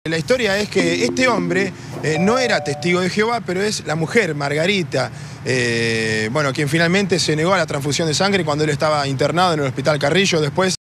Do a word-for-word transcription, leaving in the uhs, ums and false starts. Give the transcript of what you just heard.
La historia es que este hombre eh, no era testigo de Jehová, pero es la mujer, Margarita, eh, bueno, quien finalmente se negó a la transfusión de sangre cuando él estaba internado en el Hospital Carrillo. Después